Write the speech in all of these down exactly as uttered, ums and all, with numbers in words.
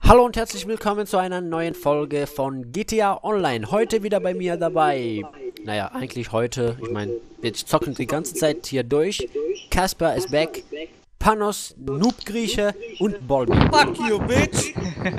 Hallo und herzlich willkommen zu einer neuen Folge von G T A Online. Heute wieder bei mir dabei. Naja, eigentlich heute. Ich meine, wir zocken die ganze Zeit hier durch. Kasper ist back. Panos, Noob Grieche und Bolby. Fuck you, bitch!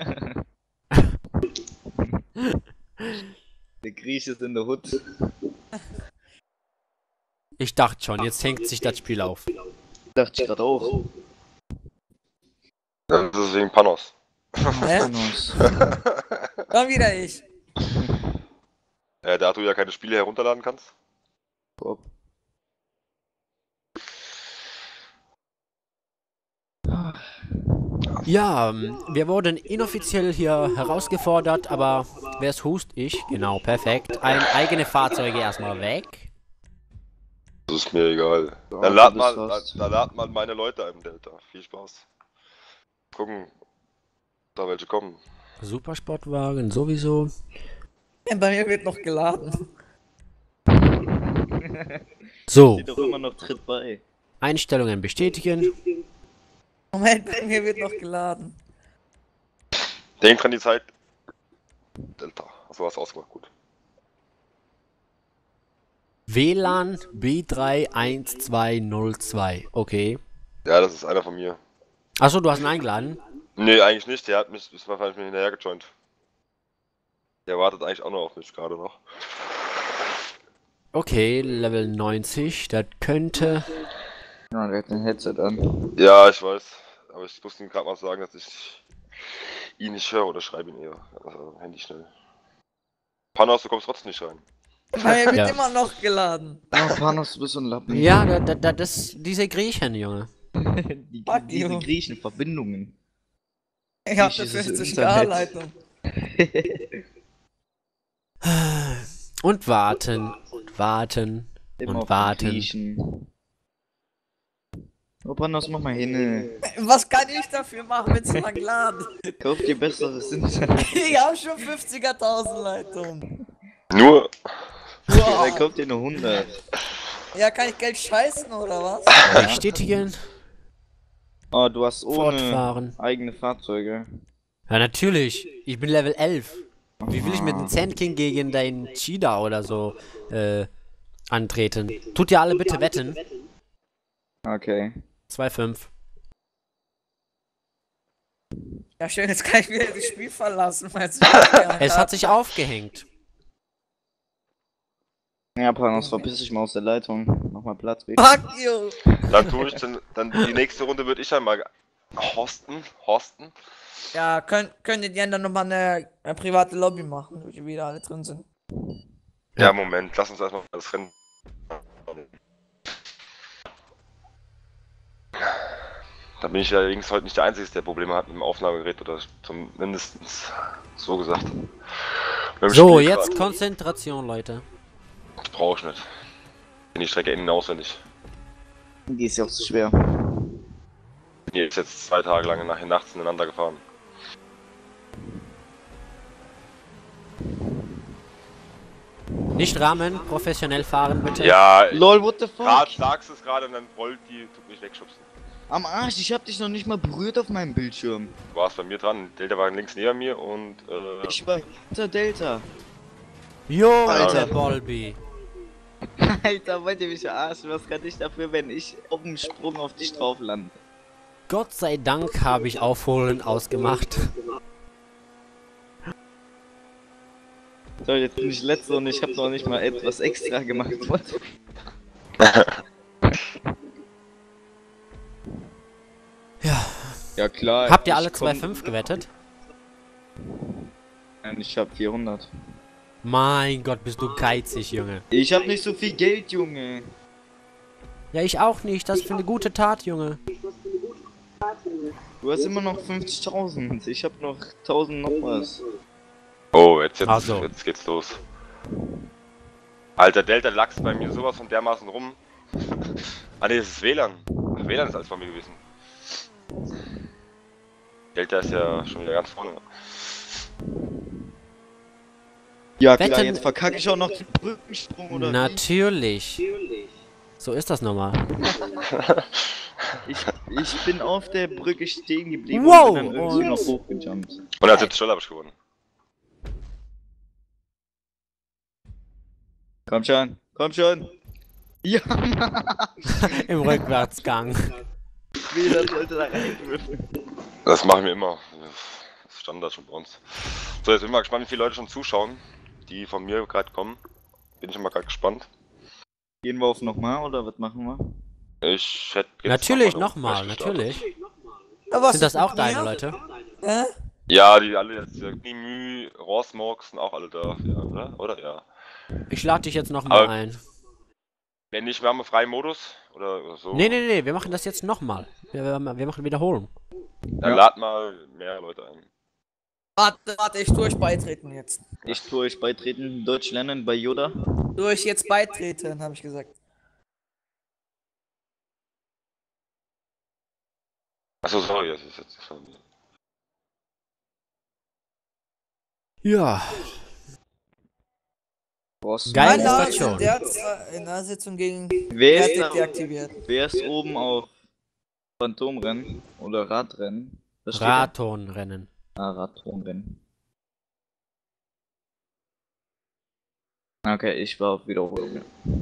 Der Grieche ist in der Hut. Ich dachte schon, jetzt hängt sich das Spiel auf. Dachte ich gerade auch. Ja, das ist wegen Panos. Hä? Dann wieder ich. Äh, da du ja keine Spiele herunterladen kannst. Bob. Ja, ähm, wir wurden inoffiziell hier herausgefordert, aber wer ist Host? Ich. Genau, perfekt. Ein eigene Fahrzeuge erstmal weg. Das ist mir egal. Ja, Dann lad du mal, bist da, fast. da lad mal meine Leute ein, Delta. Viel Spaß. Gucken, ob da welche kommen. Supersportwagen sowieso. Bei mir wird noch geladen. So, Steht doch immer noch Tritt bei. Einstellungen bestätigen. Moment, bei mir wird noch geladen. Denk dran die Zeit. Delta. Achso, hast du ausgemacht, gut. W L A N B drei eins zwei null zwei. Okay. Ja, das ist einer von mir. Achso, du hast ihn eingeladen. Nee, eigentlich nicht. Der hat mich, ist wahrscheinlich mir hinterher gejoint. Der wartet eigentlich auch noch auf mich gerade noch. Okay, Level neunzig. Das könnte... Ja, der hat ein Headset an. Ja, ich weiß. Aber ich musste ihm gerade mal sagen, dass ich ihn nicht höre oder schreibe ihn eher. Also, Handy schnell. Panos, du kommst trotzdem nicht rein. Bei mir wird Ja. immer noch geladen. Oh, Panos, du bist so ein Lappen. Ja, da, da, da, das diese Griechen, Junge. Die, Fuck diese you. Griechen Verbindungen. Ich hab Wie eine ist es im fünfzig K Internet? Leitung. Und warten. Und warten. Immer Und auf den warten. Griechen. Oh, Panos, mach mal hin. Was kann ich dafür machen, wenn es lang laden? Kauf dir besseres Internet. Ich hab schon fünfzigertausend Leitungen. Nur. Ja, der kauft dir eine hundert. Ja, kann ich Geld scheißen oder was? Bestätigen. Oh, du hast ohne Fortfahren. eigene Fahrzeuge. Ja, natürlich. Ich bin Level elf. Wie will ich mit dem Sand King gegen deinen Cheetah oder so äh, antreten? Tut ihr alle bitte wetten. Okay. zwei fünf. Ja schön, jetzt kann ich wieder das Spiel verlassen, weil es Es hat sich aufgehängt. Ja, Panos, verpiss dich mal aus der Leitung. Mach mal Platz, weg. Fuck you! Dann tue ich dann, dann die nächste Runde würde ich einmal hosten, hosten. Ja, könnt, könntet ihr dann nochmal eine, eine private Lobby machen, wo wir wieder alle drin sind. Ja, Moment, lass uns erstmal das Rennen. Da bin ich allerdings heute nicht der Einzige, der Probleme hat mit dem Aufnahmegerät oder zumindest so gesagt. Mit dem So, Spiel jetzt gerade. Konzentration, Leute. Das brauche ich nicht. Bin die Strecke innen auswendig. Die ist ja auch so schwer. Bin hier jetzt zwei Tage lang nach nachts ineinander gefahren. Nicht rahmen, professionell fahren, bitte. Ja, LOL, what the fuck? gerade sagst du es gerade und dann rollt die, tut mich wegschubsen. Am Arsch, ich hab dich noch nicht mal berührt auf meinem Bildschirm. Du warst bei mir dran, Delta war links neben mir und äh, Ich war hinter Delta. Junge, Alter. Bolby. Alter, wollt ihr mich verarschen? Was kann ich dafür, wenn ich auf dem Sprung auf dich drauf lande? Gott sei Dank habe ich Aufholen ausgemacht. So, jetzt bin ich letzter und ich habe noch nicht mal etwas extra gemacht. What? Ja. Ja klar. Habt ihr ich alle komm- zwei fünf gewettet? Nein, ich hab vierhundert. Mein Gott, bist du geizig, Junge. Ich hab nicht so viel Geld, Junge. Ja, ich auch nicht. Das ist für eine gute Tat, Junge. Du hast immer noch fünfzigtausend. Ich hab noch tausend noch was. oh, jetzt, jetzt, Ach so. jetzt geht's los. Alter, Delta lachst bei mir sowas von dermaßen rum. Ah ne, das ist W L A N. Ach, W L A N ist alles bei mir gewesen. Delta ist ja schon wieder ganz vorne. Ja klar, Wetten- jetzt verkacke ich auch noch den Brückensprung oder wie? Natürlich. So ist das nochmal. Ich, ich bin auf der Brücke stehen geblieben Wow, und bin dann irgendwie und- noch hochgejumpt. Und als siebte Stelle habe ich gewonnen. Komm schon, komm schon. Ja, Im Rückwärtsgang. jeder sollte da reindürfen. Das machen wir immer. Das ist Standard schon bei uns. So, jetzt bin ich mal gespannt, wie viele Leute schon zuschauen, die von mir gerade kommen. Bin ich mal gerade gespannt. Gehen wir auf nochmal oder was machen wir? Ich hätte jetzt Natürlich, nochmal nochmal, gestartet. natürlich. Ja, was Sind das ist auch mit deine mir? Leute? Hä? Ja, die alle jetzt, ja, Mimü, Rossmorgs sind auch alle da, ja, oder? Oder ja. Ich lade dich jetzt nochmal Aber- ein. Wenn nicht, wir haben einen freien Modus oder, oder so. Nee, nee, nee, wir machen das jetzt nochmal. Wir, wir, wir machen Wiederholung. Dann Ja. lad mal mehr Leute ein. Warte, warte, ich tue euch beitreten jetzt. Ich tue euch beitreten, Deutsch lernen bei Yoda. Tu euch jetzt beitreten, habe ich gesagt. Achso, sorry, das ist jetzt schon. Ja. Boss. Geile Mein Name ist Station. in der, Z- in der Sitzung gegen Wer ist, Fertig da, deaktiviert. wer ist oben auf Phantomrennen oder Radrennen? Was steht da? Ratonrennen. Ah, Radrennen. Okay, ich war auf Wiederholung.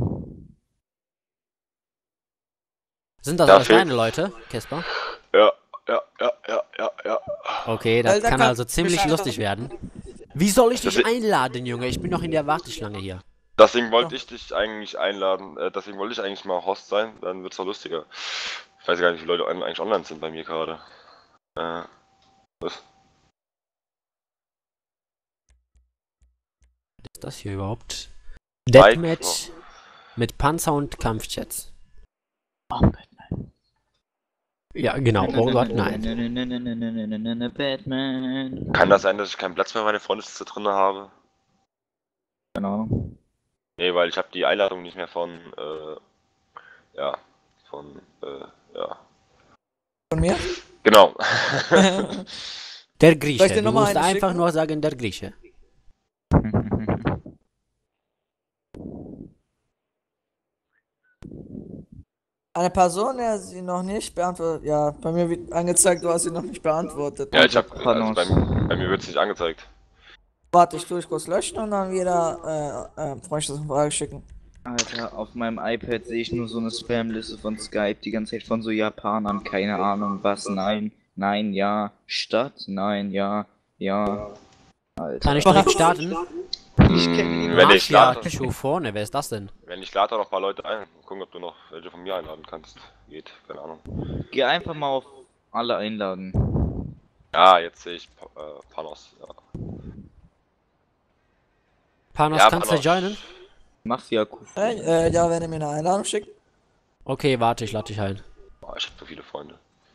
Sind das Da alles fehlt- deine Leute, Kesper? Ja, ja, ja, ja, ja, ja. Okay, das Alter, kann kann- also ziemlich Bescheid- lustig werden. Wie soll ich dich Das- einladen, Junge? Ich bin noch in der Warteschlange hier. Deswegen wollte ich dich eigentlich einladen, äh, deswegen wollte ich eigentlich mal Host sein, dann wird's noch lustiger. Ich weiß gar nicht, wie viele Leute on- eigentlich online sind bei mir gerade. Äh, was? Was ist das hier überhaupt? Mike, Deathmatch mit Panzer und Kampfjets. Oh, Batman. Ja, genau. Oh Gott, nein. Batman. Kann das sein, dass ich keinen Platz mehr in meiner Freundesliste drin habe? Keine Ahnung. Nee, weil ich habe die Einladung nicht mehr von, äh, ja, von, äh, ja. Von mir? Genau. Der Soll ich Grieche. dir Du noch mal musst eine einfach schicken? nur sagen, der Grieche. Eine Person, der sie noch nicht beantwortet. Ja, bei mir wird angezeigt, du hast sie noch nicht beantwortet. Ja, ich habe, Panos. also bei, bei mir wird's nicht angezeigt. Warte, ich tue ich kurz löschen und dann wieder äh, äh, Freundschaftsfrage schicken. Alter, auf meinem iPad sehe ich nur so eine Spamliste von Skype, die ganze Zeit von so Japanern, keine Ahnung was, nein, nein, ja, Stadt, nein, ja, ja. Alter. Kann ich direkt starten? Ich kenn ihn. Wenn ich Mafia lade, Chu vorne, wer ist das denn? wenn ich lade noch ein paar Leute ein, gucken, ob du noch welche von mir einladen kannst. Geht, keine Ahnung. Geh einfach mal auf alle einladen. Ja, jetzt sehe ich Pa- äh, Panos. Ja. Panos, Ja, kannst Panos. du joinen? Mafia Kufu. Hey, äh, ja, wenn ihr mir eine Einladung schickt. Okay, warte, ich lade dich ein. Boah, ich habe so viele Freunde.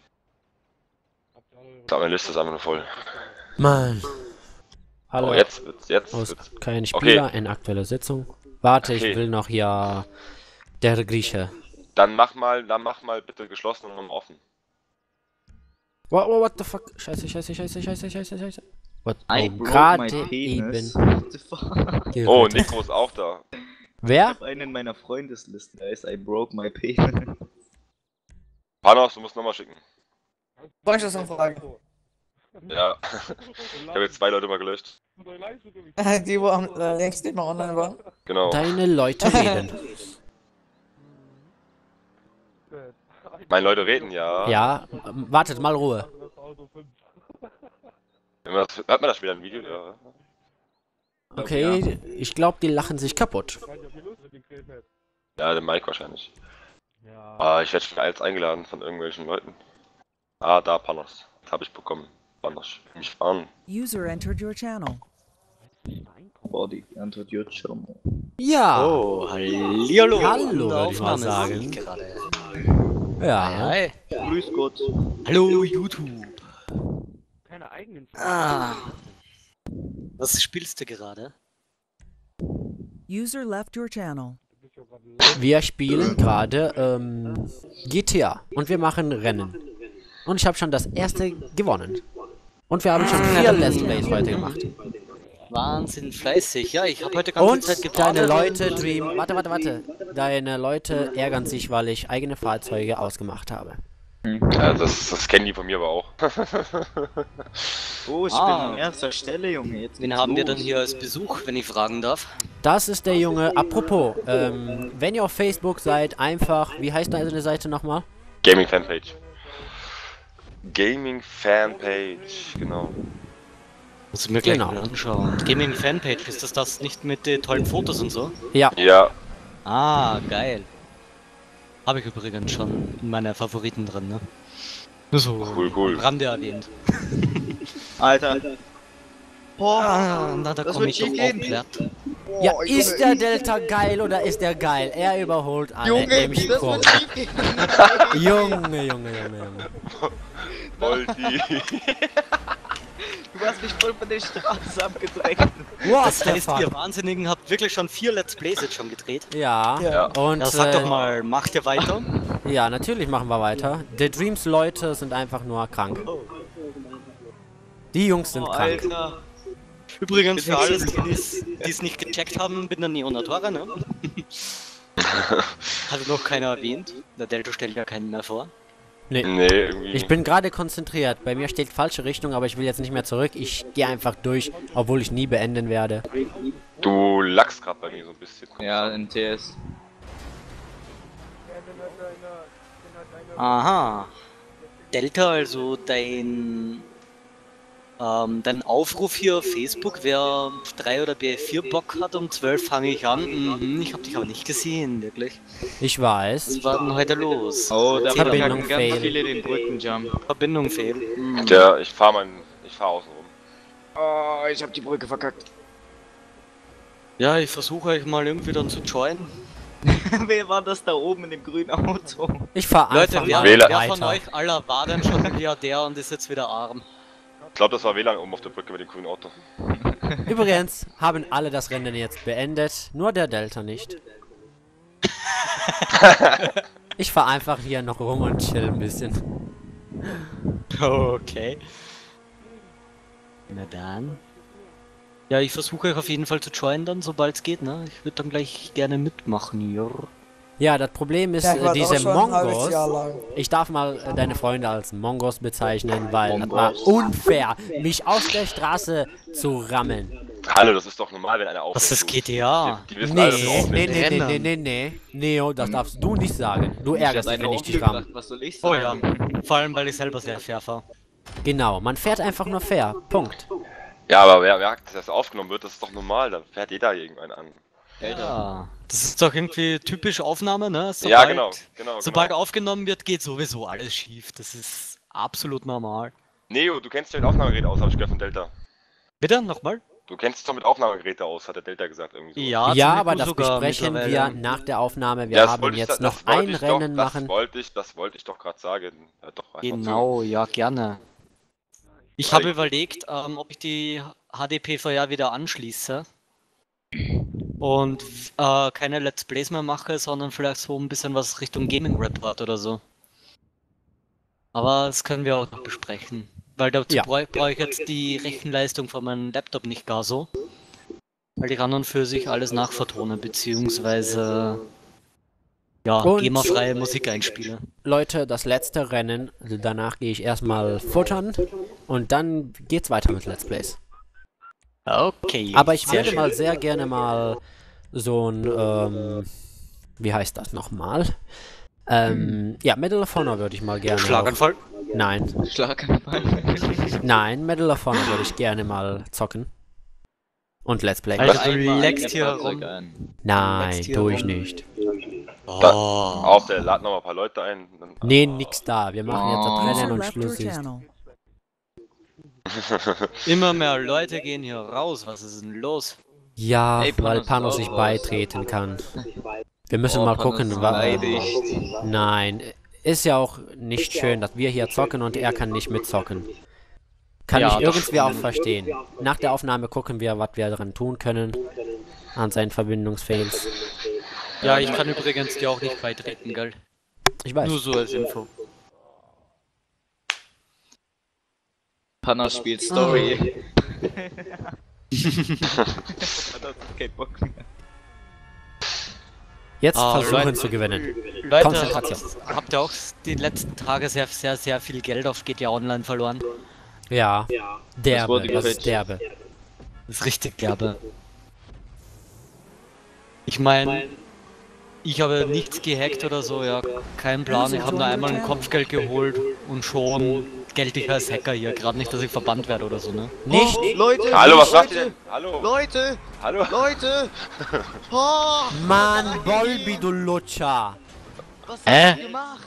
So, meine Liste ist einfach nur voll. Mann. Hallo. Oh, jetzt wird's, jetzt Aus wird's. kein Spieler in aktueller Sitzung. Warte, Okay. ich will noch hier der Grieche. Dann mach mal, dann mach mal bitte geschlossen und offen. What, what, what the fuck? Scheiße, scheiße, scheiße, scheiße, scheiße, scheiße. What? I Oh, broke gerade my penis. eben. What the fuck? gerettet. Oh, Nico ist auch da. Ich Wer? hab einen in meiner Freundesliste, der ist I broke my penis. Panos, du musst nochmal schicken. Freundschaftsfrage. Ja. Ich habe jetzt zwei Leute mal gelöscht. Die, wo am äh, längst nicht mal online waren. Genau. Deine Leute reden. Meine Leute reden, ja. Ja, ähm, wartet mal Ruhe. Wenn man das, hört man das wieder im Video? Ja. Okay, ich glaube, die lachen sich kaputt. Ja, der Mike wahrscheinlich. Ah, ich werde schon als eingeladen von irgendwelchen Leuten. Ah, da, Panos. Das habe ich bekommen. Panos. Mich fahren. User entered your channel. Body, entered your channel. Ja, Oh, hallihallo. Hallo, Und würde ich mal Aufnahme sagen. sieht gerade. ja. Hi. Grüß Gott. Hallo, YouTube. Keine eigenen Ah. Was spielst du gerade? User left your channel. Wir spielen gerade ähm, G T A und wir machen Rennen. Und ich habe schon das erste gewonnen. Und wir haben schon vier Let's Plays heute gemacht. Wahnsinn, fleißig. Ja, ich habe heute ganze Und Zeit gewartet. deine Leute, Dream, warte, warte, warte. Deine Leute ärgern sich, weil ich eigene Fahrzeuge ausgemacht habe. Ja, das, das kennen die von mir aber auch. Oh, ich Ah. bin an erster Stelle, Junge. Jetzt Wen geht's haben wir los. denn hier als Besuch, wenn ich fragen darf? Das ist der Junge. Apropos, ähm, wenn ihr auf Facebook seid, einfach, wie heißt deine Seite nochmal? Gaming Fanpage. Gaming Fanpage, genau. Muss ich mir gleich Genau. mal anschauen. Gaming Fanpage, ist das das nicht mit den tollen Fotos und so? Ja, Ja, Ah, geil. Habe ich übrigens schon in meiner Favoriten drin, ne? Nur so cool, cool. am Rande erwähnt. Alter. Boah, Ah, na, da Das komme wird ich auf schief gehen. aufklärt. ja, ist der Delta geil oder ist der geil? Er überholt alle Junge, im das Sprung. wird schief gehen. Junge, Junge, Junge, Junge. Volti. Du hast mich voll von der Straße abgedrängt. What Das the heißt, ihr fuck? Wahnsinnigen habt wirklich schon vier Let's Plays jetzt schon gedreht. Ja, Ja. und Ja, sag äh, doch mal, macht ihr weiter? ja, natürlich machen wir weiter. The Dreams Leute sind einfach nur krank. Die Jungs sind Oh, krank. Alter. Übrigens für alle, die es- die es nicht gecheckt haben, bin der Neonatora, ne? Hatte noch keiner erwähnt. Der Delta stellt ja keinen mehr vor. Nee. Nee, irgendwie. Ich bin gerade konzentriert. Bei mir steht falsche Richtung, aber ich will jetzt nicht mehr zurück. Ich gehe einfach durch, obwohl ich nie beenden werde. Du lachst gerade bei mir so ein bisschen. Ja, M T S. Aha. Delta, also dein ähm, dein Aufruf hier auf Facebook, wer drei oder B F vier Bock hat, um zwölf fange ich an. Mhm, ich habe dich aber nicht gesehen, wirklich. Ich weiß. Was war denn heute los? Oh, da Erzähl doch mal. Verbindung verkacken ganz fail. viele den Brückenjump. Verbindung fehlt. Mhm. Der, ich fahr mein, ich fahr außen rum. Oh, ich hab die Brücke verkackt. Ja, ich versuche euch mal irgendwie dann zu joinen. Wer war das da oben in dem grünen Auto? Ich fahre Leute, einfach wer, mal Wähler- wer von weiter. euch aller war denn schon Milliardär und ist jetzt wieder arm? Ich glaube, das war W L A N oben auf der Brücke mit dem grünen Auto. Übrigens haben alle das Rennen jetzt beendet, nur der Delta nicht. Ich fahre einfach hier noch rum und chill ein bisschen. Okay. Na dann. Ja, ich versuche euch auf jeden Fall zu joinen dann, sobald es geht, ne? Ich würde dann gleich gerne mitmachen, ja. Ja, das Problem ist, Ja, ich äh, war diese auch schon ein halbes Jahr Mongos. lang. Ich darf mal äh, deine Freunde als Mongos bezeichnen, weil das war Mongos. unfair, mich aus der Straße zu rammeln. Hallo, das ist doch normal, wenn einer aufhört. Das ist G T A. Die, die wissen alle, dass du Nee, nee, aufhörst. nee, nee, Rennen. nee, nee, nee. Neo, das darfst du nicht sagen. Du ärgerst dich, wenn ich dich ramme. Was soll ich Oh sagen? ja, vor allem weil ich selber sehr fair fahre. Genau, man fährt einfach nur fair. Punkt. Ja, aber wer merkt, dass das aufgenommen wird, das ist doch normal, da fährt jeder irgendwann an. Ja, das ist doch irgendwie typisch Aufnahme, ne? Ja, genau, genau, Sobald genau. aufgenommen wird, geht sowieso alles schief. Das ist absolut normal. Neo, du kennst dich mit Aufnahmegerät aus, hab ich gehört von Delta. Bitte, nochmal? Du kennst dich doch mit Aufnahmegeräte aus, hat der Delta gesagt irgendwie so. Ja, Ja, zum aber Nico das sogar besprechen wir mittlerweile. nach der Aufnahme. Wir Ja, das haben wollte ich- jetzt das noch wollte ein ich Rennen doch, machen. Das wollte ich, das wollte ich doch gerade sagen. Hört doch einfach Genau, ja, gerne. Ich habe überlegt, ähm, ob ich die H D P V R wieder anschließe und äh, keine Let's Plays mehr mache, sondern vielleicht so ein bisschen was Richtung Gaming Report oder so. Aber das können wir auch noch besprechen, weil dazu Ja. brauche brauche ich jetzt die Rechenleistung von meinem Laptop nicht gar so, weil ich an und für sich alles nachvertone, beziehungsweise ja, Und- GEMA-freie Musik einspiele. Leute, das letzte Rennen. Also danach gehe ich erstmal futtern und dann geht's weiter mit Let's Plays. Okay. Aber ich sehr würde schön. mal sehr gerne mal so ein, ähm, wie heißt das nochmal? Ähm, ja, Medal of Honor würde ich mal gerne. Schlaganfall. Auch, nein, Schlaganfall. nein, Medal of Honor würde ich gerne mal zocken. Und Let's Play. Alter, du Einmal leckst ein hier Fahrzeug rum. an. Nein, leckst hier tue ich rum. nicht. Oh. Auch der lad noch mal ein paar Leute ein. Dann, Nee, nix da. Wir machen jetzt das Oh. Rennen User und left your Schluss ist. channel. Immer mehr Leute gehen hier raus. Was ist denn los? Ja, Ey, weil Panos Panos ist nicht auch raus. beitreten kann. Wir müssen Oh, mal Panos gucken, ist wa- beleidigt. Nein, ist ja auch nicht schön, dass wir hier zocken und er kann nicht mitzocken. Kann Ja, ich das irgendwie stimmt. auch verstehen. Nach der Aufnahme gucken wir, was wir daran tun können. An seinen Verbindungsfails. Ja, ich kann übrigens dir auch nicht beitreten, gell? Ich weiß. Nur so als Info. Panos spielt Story. Hat er keinen Bock mehr. Jetzt Ah, versuchen Leute. zu gewinnen. Leute, Konzentration. habt ihr auch die letzten Tage sehr, sehr, sehr viel Geld auf G T A Online verloren? Ja. Derbe, wurde das ist gefälscht. derbe. Das ist richtig derbe. Ich meine, ich habe nichts gehackt oder so, ja, kein Plan. Ich habe nur einmal ein Kopfgeld geholt und schon gelte ich als Hacker hier. Gerade nicht, dass ich verbannt werde oder so, ne? Nicht? Leute! Hallo, was macht ihr denn? Hallo? Leute! Hallo? Leute! Oh, Mann, Bolbi, du Lutscher. was Äh? hast du gemacht?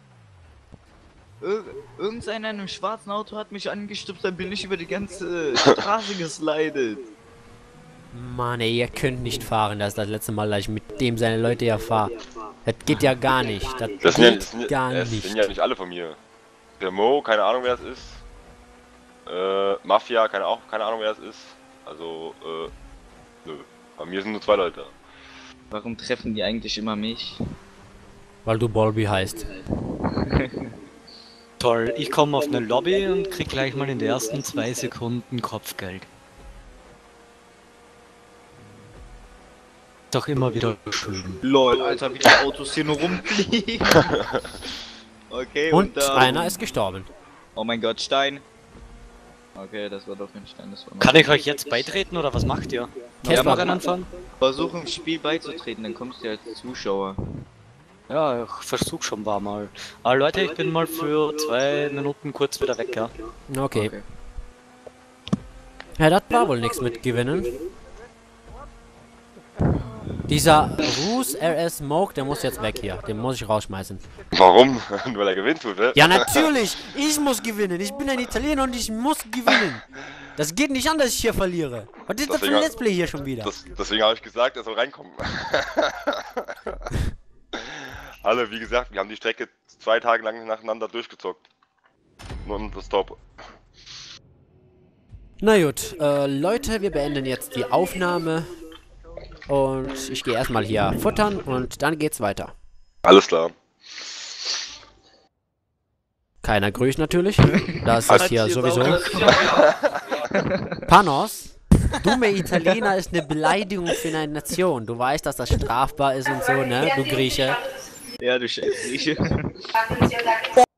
Ir irgendeiner in einem schwarzen Auto hat mich angestupst, dann bin ich über die ganze Straße geslidet. Mann, ey, ihr könnt nicht fahren. Das ist das letzte Mal, dass ich mit dem seine Leute ja fahre. Das geht ja gar nicht. Das, Das sind, ja, geht das, sind, gar das nicht. sind ja nicht alle von mir. Der Mo, keine Ahnung wer das ist. Äh, Mafia, keine, auch, keine Ahnung wer das ist. Also, äh, nö. Bei mir sind nur zwei Leute. Warum treffen die eigentlich immer mich? Weil du Bolbi heißt. Toll, ich komme auf eine Lobby und krieg gleich mal in den ersten zwei Sekunden Kopfgeld. Doch immer wieder schön. Lol, Alter, wie die Autos hier nur rumfliegen. Okay, Und und, ähm, einer ist gestorben. oh mein Gott, Stein. Okay, das war doch ein Stein, das war noch. Kann ich euch jetzt beitreten oder was macht ihr? Käfer. Mal Rennen fahren? Versuch im Spiel beizutreten, dann kommst du ja als Zuschauer. Ja, ich versuch schon war mal. Aber Leute, ich bin mal für zwei Minuten kurz wieder weg, ja. Okay. Okay. Ja, das war wohl nichts mit gewinnen. Dieser Roos R S Smoke, der muss jetzt weg hier. Den muss ich rausschmeißen. Warum? Weil er gewinnt tut, ne? Ja, natürlich! Ich muss gewinnen! Ich bin ein Italiener und ich muss gewinnen! Das geht nicht an, dass ich hier verliere. Was ist das für ein Deswegen- Let's Play hier schon wieder? Das, deswegen habe ich gesagt, er soll reinkommen. Alle, wie gesagt, wir haben die Strecke zwei Tage lang nacheinander durchgezockt. Non-stop. Na gut, äh, Leute, wir beenden jetzt die Aufnahme. Und ich gehe erstmal hier futtern und dann geht's weiter. Alles klar. Keiner grüßt natürlich. Das ist hier sowieso. Panos, dumme Italiener ist eine Beleidigung für eine Nation. Du weißt, dass das strafbar ist und so, ne? Du Grieche. Ja, du Scheiß.